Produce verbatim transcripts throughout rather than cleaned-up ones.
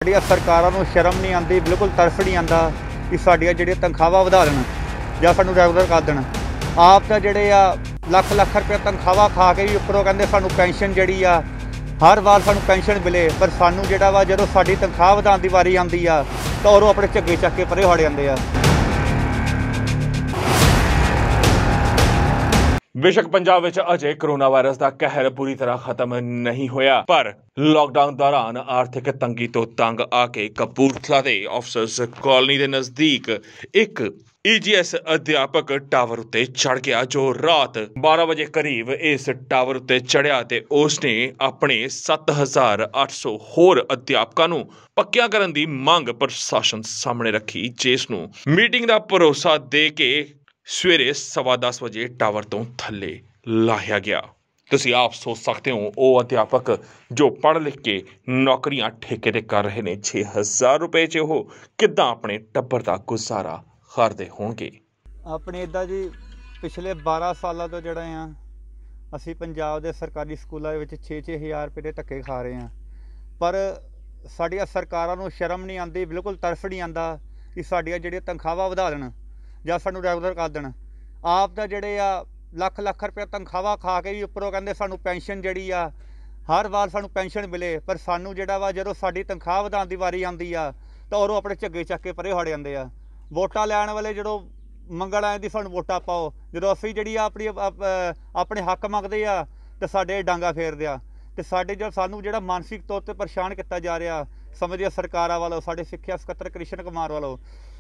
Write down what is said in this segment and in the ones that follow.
ਸਾਡੀਆਂ ਸਰਕਾਰਾਂ ਨੂੰ ਸ਼ਰਮ ਨਹੀਂ ਆਉਂਦੀ, ਬਿਲਕੁਲ ਤਰਸ ਨਹੀਂ ਆਉਂਦਾ ਕਿ ਸਾਡੀਆਂ ਜਿਹੜੀਆਂ ਤਨਖਾਹਾਂ ਵਧਾ ਦੇਣ ਜਾਂ ਸਾਨੂੰ ਰੈਗੂਲਰ ਕਰ ਦੇਣ। ਆਪ ਤਾਂ ਜਿਹੜੇ ਆ ਲੱਖ ਲੱਖ ਰੁਪਏ ਤਨਖਾਹਾਂ ਖਾ ਕੇ ਵੀ ਉੱਪਰੋਂ ਕਹਿੰਦੇ ਸਾਨੂੰ ਪੈਨਸ਼ਨ ਜਿਹੜੀ ਆ ਹਰ ਵਾਰ ਸਾਨੂੰ ਪੈਨਸ਼ਨ ਮਿਲੇ, ਪਰ ਸਾਨੂੰ ਜਿਹੜਾ ਵਾ ਜਦੋਂ ਸਾਡੀ ਤਨਖਾਹ ਵਧਾਉਣ ਦੀ ਵਾਰੀ ਆਉਂਦੀ ਆ ਤਾਂ ਉਹ ਆਪਣੇ ਝੱਗੇ ਚੱਕ ਕੇ ਪਰੇ ਹਟ ਜਾਂਦੇ ਆ। बेशक पंजाब विच अजे कोरोना वायरस का कहर पूरी तरह खत्म नहीं होया, पर लॉकडाउन दौरान आर्थिक तंगी तो तंग आके कपूरथला दे ऑफिसर्स कॉलोनी के नज़दीक एक ई जी एस अध्यापक टावर उत्ते चढ़ गया, जो रात बारह बजे करीब इस टावर उत्ते चढ़िया ते उसने अपने सत्त हज़ार अठ सौ होर अध्यापकों नूं पक्कियां करन दी मंग प्रशासन सामने रखी, जिस नूं मीटिंग का भरोसा दे के सवेरे सवा दस बजे टावर तो थले लाया गया। तुसीं आप सोच सकते हो वो अध्यापक जो पढ़ लिख के नौकरियां ठेके ते कर रहे ने, छे हज़ार रुपए च वो किद्दां अपने टब्बर दा गुजारा करदे होणगे। ਆਪਣੇ ਇੱਦਾਂ ਜੀ ਪਿਛਲੇ ਬਾਰਾਂ ਸਾਲਾਂ ਤੋਂ ਜਿਹੜਾ ਆ ਅਸੀਂ ਪੰਜਾਬ ਦੇ ਸਰਕਾਰੀ ਸਕੂਲਾਂ ਵਿੱਚ ਛੇ ਛੇ ਹਜ਼ਾਰ ਰੁਪਏ ਦੇ ਧੱਕੇ ਖਾ ਰਹੇ ਹਾਂ, ਪਰ ਸਾਡੀਆਂ ਸਰਕਾਰਾਂ ਨੂੰ ਸ਼ਰਮ ਨਹੀਂ ਆਉਂਦੀ, ਬਿਲਕੁਲ ਤਰਸ ਨਹੀਂ ਆਉਂਦਾ ਕਿ ਸਾਡੀਆਂ ਜਿਹੜੀਆਂ ਤਨਖਾਹਾਂ ਵਧਾ ਦੇਣ ਜਾਂ ਸਾਨੂੰ ਰੈਗੂਲਰ ਕਰ ਦੇਣ। ਆਪ ਤਾਂ ਜਿਹੜੇ ਆ ਲੱਖ ਲੱਖ ਰੁਪਏ ਤਨਖਾਹਾਂ ਖਾ ਕੇ ਵੀ ਉੱਪਰੋਂ ਕਹਿੰਦੇ ਸਾਨੂੰ ਪੈਨਸ਼ਨ ਜਿਹੜੀ ਆ ਹਰ ਵਾਰ ਸਾਨੂੰ ਪੈਨਸ਼ਨ ਮਿਲੇ, ਪਰ ਸਾਨੂੰ ਜਿਹੜਾ ਵਾ ਜਦੋਂ ਸਾਡੀ ਤਨਖਾਹ ਵਧਾਉਣ ਦੀ ਵਾਰੀ ਆਉਂਦੀ ਆ ਤਾਂ ਉਹ ਆਪਣੇ ਝੱਗੇ ਚੱਕ ਕੇ ਪਰੇ ਹਟ ਜਾਂਦੇ ਆ। ਵੋਟਾਂ ਲੈਣ ਵਾਲੇ ਜਦੋਂ ਮੰਗਣ ਆਏ ਦੀ ਸਾਨੂੰ ਵੋਟਾਂ ਪਾਓ, ਜਦੋਂ ਅਸੀਂ ਜਿਹੜੀ ਆ ਆਪਣੀ ਆਪਣੇ ਹੱਕ ਮੰਗਦੇ ਆ ਤੇ ਸਾਡੇ ਡਾਂਗਾ ਫੇਰਦੇ ਆ। ਤੇ ਸਾਡੇ ਜੋ ਸਾਨੂੰ ਜਿਹੜਾ ਮਾਨਸਿਕ ਤੌਰ ਤੇ ਪਰੇਸ਼ਾਨ ਕੀਤਾ ਜਾ ਰਿਹਾ ਸਮਝਿਆ ਸਰਕਾਰਾਂ ਵੱਲੋਂ, ਸਾਡੇ ਸਿੱਖਿਆ ਸਕੱਤਰ ਕ੍ਰਿਸ਼ਨ ਕੁਮਾਰ ਵੱਲੋਂ।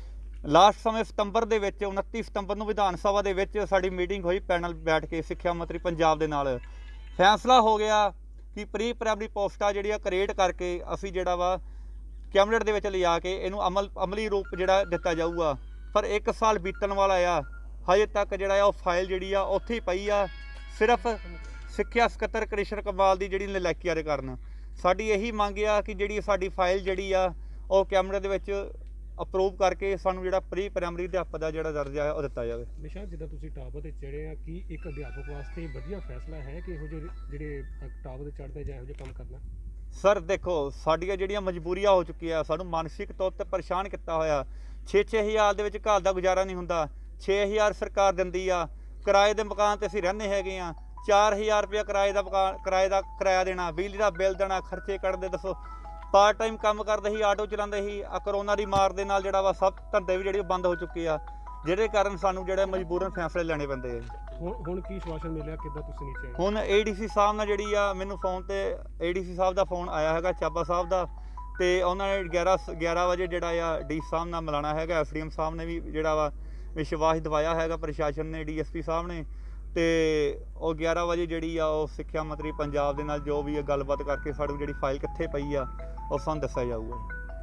ਲਾਸਟ ਸਮੇਂ ਸਤੰਬਰ ਦੇ ਵਿੱਚ ਉਨੱਤੀ ਸਤੰਬਰ ਨੂੰ ਵਿਧਾਨ ਸਭਾ ਦੇ ਵਿੱਚ ਸਾਡੀ ਮੀਟਿੰਗ ਹੋਈ, ਪੈਨਲ ਬੈਠ ਕੇ ਸਿੱਖਿਆ ਮੰਤਰੀ ਪੰਜਾਬ ਦੇ ਨਾਲ ਫੈਸਲਾ ਹੋ ਗਿਆ ਕਿ ਪ੍ਰੀ ਪ੍ਰਾਇਮਰੀ ਪੋਸਟਾਂ ਜਿਹੜੀਆਂ ਕ੍ਰੀਏਟ ਕਰਕੇ ਅਸੀਂ ਜਿਹੜਾ ਵਾ ਕੈਬਨਿਟ ਦੇ ਵਿੱਚ ਲਿਆ ਕੇ ਇਹਨੂੰ ਅਮਲ ਅਮਲੀ ਰੂਪ ਜਿਹੜਾ ਦਿੱਤਾ ਜਾਊਗਾ। ਪਰ ਇੱਕ ਸਾਲ ਬੀਤਣ ਵਾਲਾ ਆ, ਹਜੇ ਤੱਕ ਜਿਹੜਾ ਆ ਉਹ ਫਾਈਲ ਜਿਹੜੀ ਆ ਉੱਥੇ ਹੀ ਪਈ ਆ, ਸਿਰਫ ਸਿੱਖਿਆ ਸਕੱਤਰ ਕ੍ਰਿਸ਼ਨ ਕੁਮਾਰ ਦੀ ਜਿਹੜੀ ਨਲਾਇਕੀ ਕਾਰਨ। ਸਾਡੀ ਇਹੀ ਮੰਗ ਆ ਕਿ ਜਿਹੜੀ ਸਾਡੀ ਫਾਈਲ ਜਿਹੜੀ ਆ ਉਹ ਕੈਬਨਿਟ ਦੇ ਵਿੱਚ ਅਪਰੂਵ ਕਰਕੇ ਸਾਨੂੰ ਜਿਹੜਾ ਪ੍ਰੀ ਪ੍ਰਾਇਮਰੀ ਅਧਿਆਪਕ ਦਾ ਜਿਹੜਾ ਦਰਜਾ ਹੈ ਉਹ ਦਿੱਤਾ ਜਾਵੇ। ਨਿਸ਼ਾਨ, ਜਿੱਦਾਂ ਤੁਸੀਂ ਟਾਵਰ ਤੇ ਚੜ੍ਹੇ ਆ, ਕੀ ਇੱਕ ਅਧਿਆਪਕ ਵਾਸਤੇ ਵਧੀਆ ਫੈਸਲਾ ਹੈ ਕਿ ਇਹੋ ਜਿਹੇ ਜਿਹੜੇ ਟਾਵਰ ਤੇ ਚੜ੍ਹਦੇ ਜਾਂ ਇਹੋ ਜਿਹੇ ਕੰਮ ਕਰਨਾ? ਸਰ ਦੇਖੋ, ਸਾਡੀਆਂ ਜਿਹੜੀਆਂ ਮਜਬੂਰੀਆਂ ਹੋ ਚੁੱਕੀਆਂ, ਸਾਨੂੰ ਮਾਨਸਿਕ ਤੌਰ ਤੇ ਪਰੇਸ਼ਾਨ ਕੀਤਾ ਹੋਇਆ। ਛੇ ਛੇ ਹਜ਼ਾਰ ਦੇ ਵਿੱਚ ਘਰ ਦਾ ਗੁਜ਼ਾਰਾ ਨਹੀਂ ਹੁੰਦਾ। ਛੇ ਹਜ਼ਾਰ ਸਰਕਾਰ ਦਿੰਦੀ ਆ, ਕਿਰਾਏ ਦੇ ਮਕਾਨ ਤੇ ਅਸੀਂ ਰਹਿੰਦੇ ਹੈਗੇ ਆ। ਚਾਰ ਹਜ਼ਾਰ ਰੁਪਇਆ ਕਿਰਾਏ ਦਾ ਮਕਾਨ ਕਿਰਾਏ ਦਾ ਕਿਰਾਇਆ ਦੇਣਾ, ਬਿਜਲੀ ਦਾ ਬਿੱਲ ਦੇਣਾ, ਖਰਚੇ ਕੱਢਦੇ। ਦੱਸੋ, ਪਾਰਟ ਟਾਈਮ ਕੰਮ ਕਰਦੇ ਸੀ, ਆਟੋ ਚਲਾਉਂਦੇ ਸੀ। ਆ ਕਰੋਨਾ ਦੀ ਮਾਰ ਦੇ ਨਾਲ ਜਿਹੜਾ ਵਾ ਸਭ ਧੰਦੇ ਵੀ ਜਿਹੜੇ ਬੰਦ ਹੋ ਚੁੱਕੇ ਆ, ਜਿਹਦੇ ਕਾਰਨ ਸਾਨੂੰ ਜਿਹੜੇ ਮਜਬੂਰਨ ਫੈਸਲੇ ਲੈਣੇ ਪੈਂਦੇ ਆ। ਹੁਣ ਹੁਣ ਕੀ ਸ਼ਵਾਸਨ ਮਿਲਿਆ, ਕਿੱਦਾਂ ਤੁਸੀਂ ਨੀਚੇ ਆਏ? ਹੁਣ ਏ ਡੀ ਸੀ ਸਾਹਿਬ ਨਾਲ ਜਿਹੜੀ ਆ ਮੈਨੂੰ ਫੋਨ ਤੇ A D C Sahib the phone ਆਇਆ ਹੈਗਾ, ਚਾਬਾ ਸਾਹਿਬ ਦਾ, ਤੇ ਉਹਨਾਂ ਨੇ ਗਿਆਰਾਂ ਗਿਆਰਾਂ ਵਜੇ ਜਿਹੜਾ ਆ ਡੀ ਸਾਹਿਬ ਨਾਲ ਮਿਲਾਣਾ ਹੈਗਾ। ਐਸ ਡੀ ਐਮ ਸਾਹਿਬ ਨੇ ਵੀ ਜਿਹੜਾ ਵਾ ਵਿਸ਼ਵਾਸ ਦਿਵਾਇਆ ਹੈਗਾ, ਪ੍ਰਸ਼ਾਸਨ ਨੇ, ਡੀ ਐਸ ਪੀ ਸਾਹਿਬ ਨੇ, ਤੇ ਉਹ ਗਿਆਰਾਂ ਵਜੇ ਜਿਹੜੀ ਆ ਉਹ ਸਿੱਖਿਆ ਮੰਤਰੀ ਪੰਜਾਬ ਦੇ ਨਾਲ ਜੋ ਵੀ ਗੱਲਬਾਤ ਕਰਕੇ ਸਾਡੀ ਜਿਹੜੀ ਫਾਈਲ ਕਿੱਥੇ ਪਈ ਆ ਉਹ ਸਾਨੂੰ ਦੱਸਿਆ ਜਾਊਗਾ।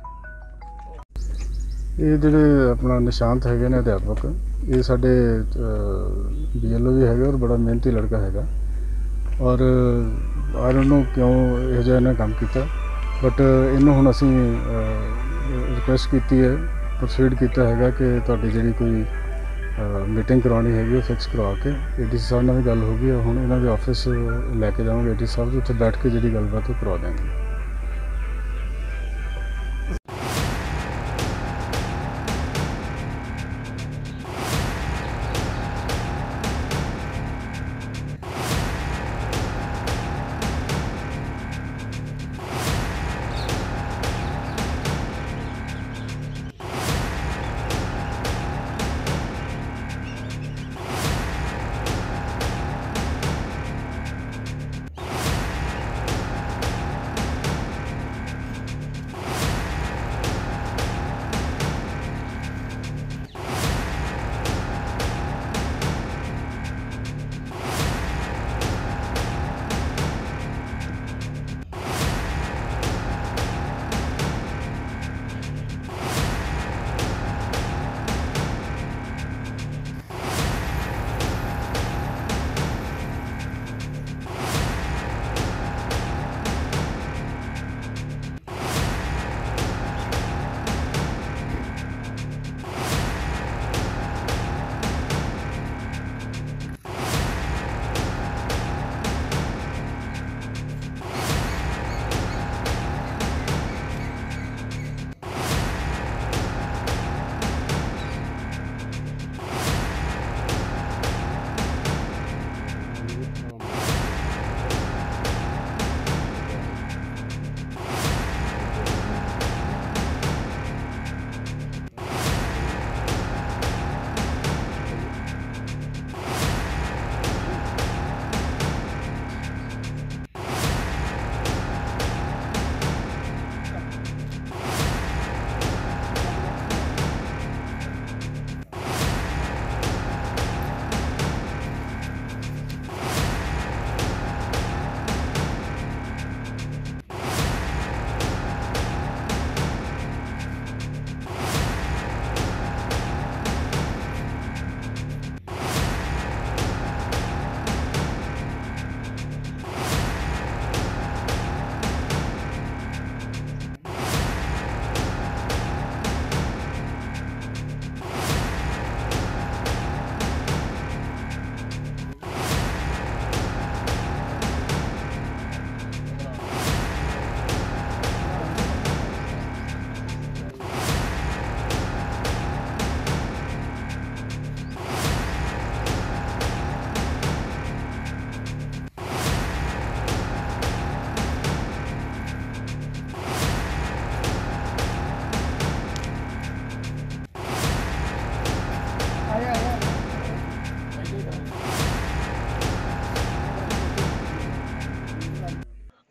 ਇਹ ਜਿਹੜੇ ਆਪਣਾ ਨਿਸ਼ਾਂਤ ਹੈਗੇ ਨੇ ਅਧਿਆਪਕ, ਇਹ ਸਾਡੇ ਬੀ ਐਲ ਓ ਵੀ ਹੈਗਾ ਔਰ ਬੜਾ ਮਿਹਨਤੀ ਲੜਕਾ ਹੈਗਾ, ਔਰ ਆਈ ਡੋਂਟ ਨੋ ਕਿਉਂ ਇਹੋ ਜਿਹਾ ਇਹਨੇ ਕੰਮ ਕੀਤਾ, ਬਟ ਇਹਨੂੰ ਹੁਣ ਅਸੀਂ ਰਿਕੁਐਸਟ ਕੀਤੀ ਹੈ, ਪ੍ਰੋਸੀਡ ਕੀਤਾ ਹੈਗਾ ਕਿ ਤੁਹਾਡੀ ਜਿਹੜੀ ਕੋਈ ਮੀਟਿੰਗ ਕਰਵਾਉਣੀ ਹੈਗੀ ਉਹ ਫਿਕਸ ਕਰਵਾ ਕੇ। ਏ ਡੀ ਸੀ ਸਾਹਿਬ ਨਾਲ ਵੀ ਗੱਲ ਹੋ ਗਈ, ਹੁਣ ਇਹਨਾਂ ਦੇ ਆਫਿਸ ਲੈ ਕੇ ਜਾਵਾਂਗੇ ਏ ਡੀ ਸਾਹਿਬ ਦੇ, ਉੱਥੇ ਬੈਠ ਕੇ ਜਿਹੜੀ ਗੱਲਬਾਤ ਉਹ ਕਰਵਾ ਦੇਵਾਂਗੇ।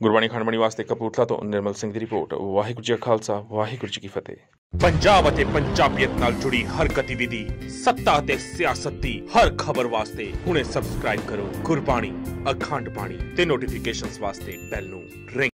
ਗੁਰਬਾਣੀ ਖੰਡਮਣੀ ਵਾਸਤੇ ਕਪੂਰਥਲਾ ਤੋਂ ਨਿਰਮਲ ਸਿੰਘ ਦੀ ਰਿਪੋਰਟ। ਵਾਹਿਗੁਰੂ ਜੀ ਕਾ ਖਾਲਸਾ, ਵਾਹਿਗੁਰੂ ਜੀ ਕੀ ਫਤਿਹ। ਪੰਜਾਬ ਅਤੇ ਪੰਜਾਬੀਅਤ ਨਾਲ ਜੁੜੀ ਹਰ ਗਤੀਵਿਧੀ, ਸੱਤਾ ਅਤੇ ਸਿਆਸਤ ਦੀ ਹਰ ਖਬਰ ਵਾਸਤੇ ਹੁਣੇ ਸਬਸਕ੍ਰਾਈਬ ਕਰੋ ਗੁਰਬਾਣੀ ਅਖੰਡ ਬਾਣੀ ਤੇ ਨੋਟੀਫਿਕੇਸ਼ਨਸ ਵਾਸਤੇ ਬੈਲ ਨੂੰ ਰਿੰਗ